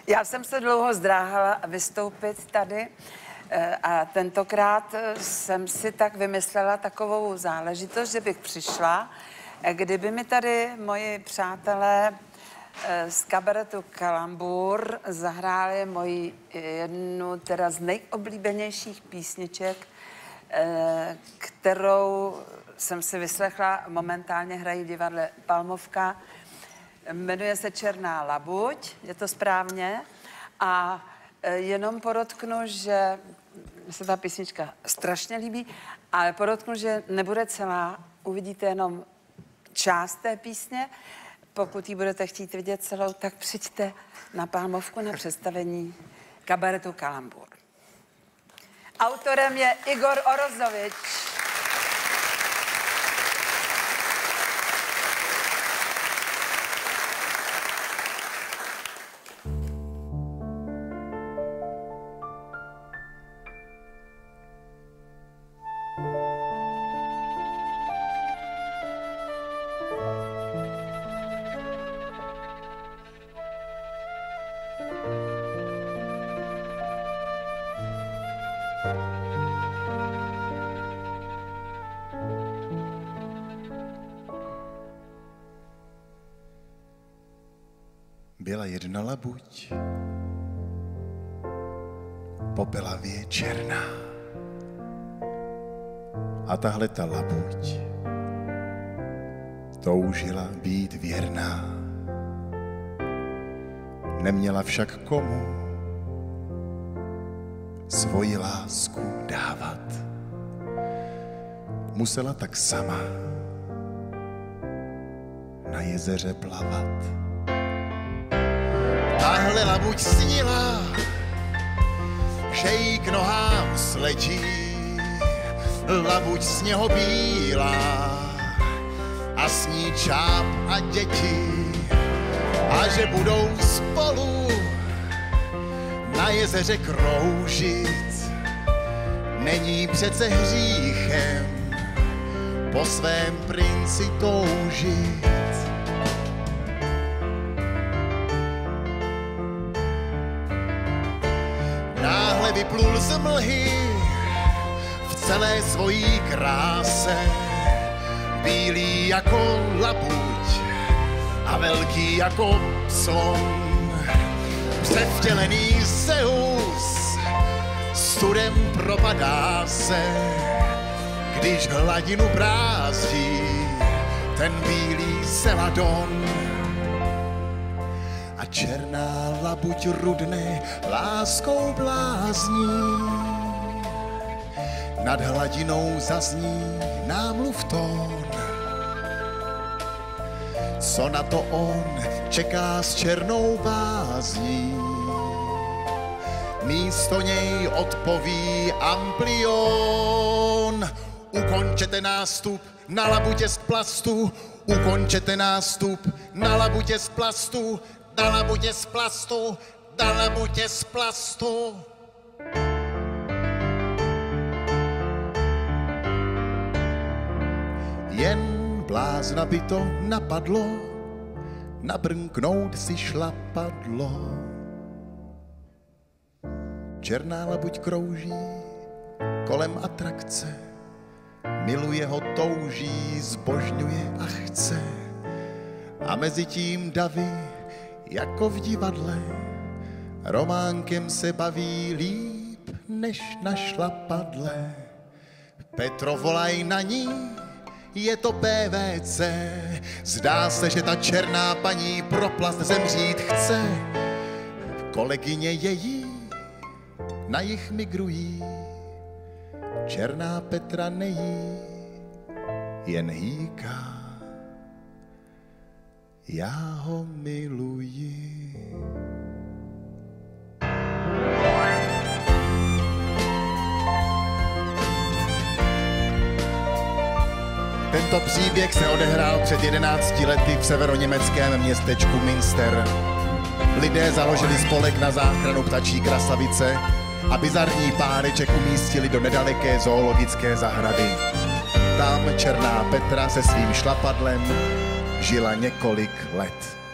Já jsem se dlouho zdráhala vystoupit tady a tentokrát jsem si tak vymyslela takovou záležitost, že bych přišla, kdyby mi tady moji přátelé z kabaretu Kalambur zahráli moji jednu teda z nejoblíbenějších písniček, kterou jsem si vyslechla, momentálně hrají v divadle Palmovka. Jmenuje se Černá labuť, je to správně. A jenom podotknu, že mi se ta písnička strašně líbí, ale podotknu, že nebude celá, uvidíte jenom část té písně. Pokud ji budete chtít vidět celou, tak přijďte na Palmovku na představení kabaretu Kalambur. Autorem je Igor Orozovič. Byla jedna labuť, popelavě černá. A tahle ta labuť toužila být věrná. Neměla však komu svoji lásku dávat. Musela tak sama na jezeře plavat. Tahle labuť snila, že jí k nohám sletí labuť sněhobílá a s ní čáp a děti a že budou spolu na jezeře kroužit. Není přece hříchem po svém princi toužit. Vyplul z mlhy v celé svojí kráse, bílý jako labuť a velký jako slon. Převtělený Zeus studem propadá se, když hladinu brázdí ten bílý Celadon. A černá labuť rudne láskou blázní. Nad hladinou zazní námluv tón. Co na to on čeká s černou bázní? Místo něj odpoví Amplion. Ukončete nástup na labutě z plastu. Ukončete nástup na labutě z plastu. Na labutě z plastu, na labutě z plastu. Jen blázna by to napadlo, nabrnknout si šlapadlo. Černá labuť krouží kolem atrakce, miluje ho, touží, zbožňuje a chce. A mezi tím davy jako v divadle, románkem se baví líp než na šlapadle. Petro, volaj na ní, je to PVC. Zdá se, že ta černá paní pro plast zemřít chce. Kolegyně její na jich migrují, černá Petra nejí, jen hýká. Já ho miluji. Tento příběh se odehrál před 11 lety v severoněmeckém městečku Münster. Lidé založili spolek na záchranu ptačí krasavice a bizarní páreček umístili do nedaleké zoologické zahrady. Tam černá Petra se svým šlapadlem žila několik let.